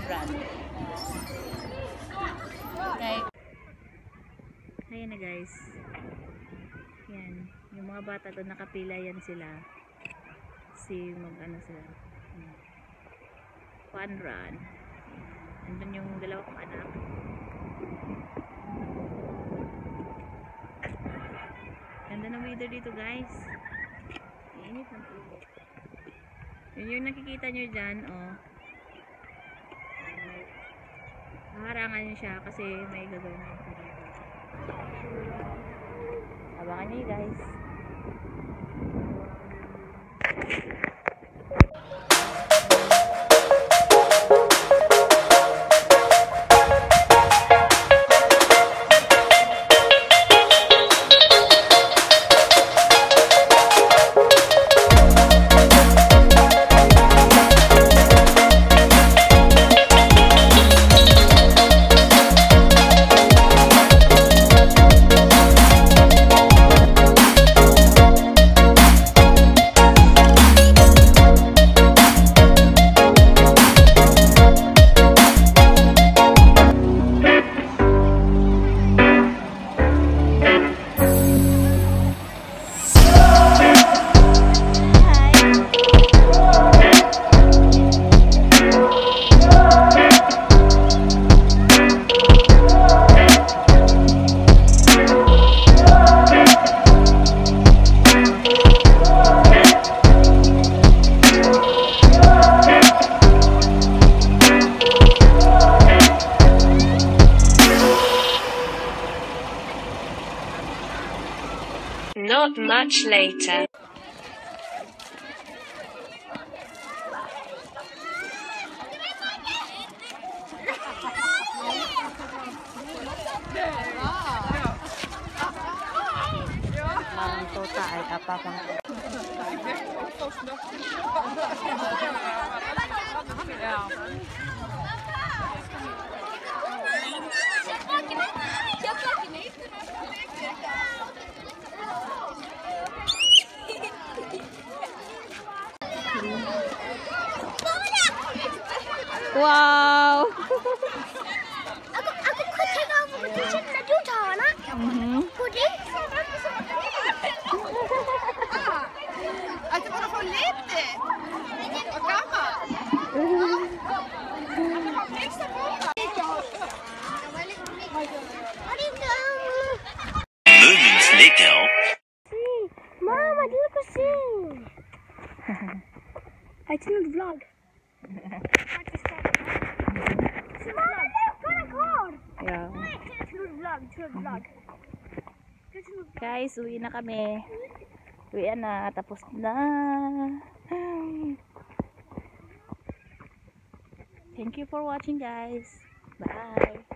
run. Okay. Ayan na guys. Yan. Yung mga bata doon nakapila yan sila. Mag-ano sila. Fun run. Nandun yung dalawa kong anak. Ganda ng weather dito guys. Init ng ulo. Yun yung nakikita nyo dyan, oh. Harangan nyo siya kasi may gagawin na ito dito. Abangan nyo guys. Not much later. Ang tota ay apapang. Wow! Aku tengok competition na juta na. Puding. Att det bara får lite. Vad gammal. Moments later. Mama, do you sing? I didn't vlog. Yeah. Guys, uwi na kami. Uwi na, tapos na. Thank you for watching guys. Bye.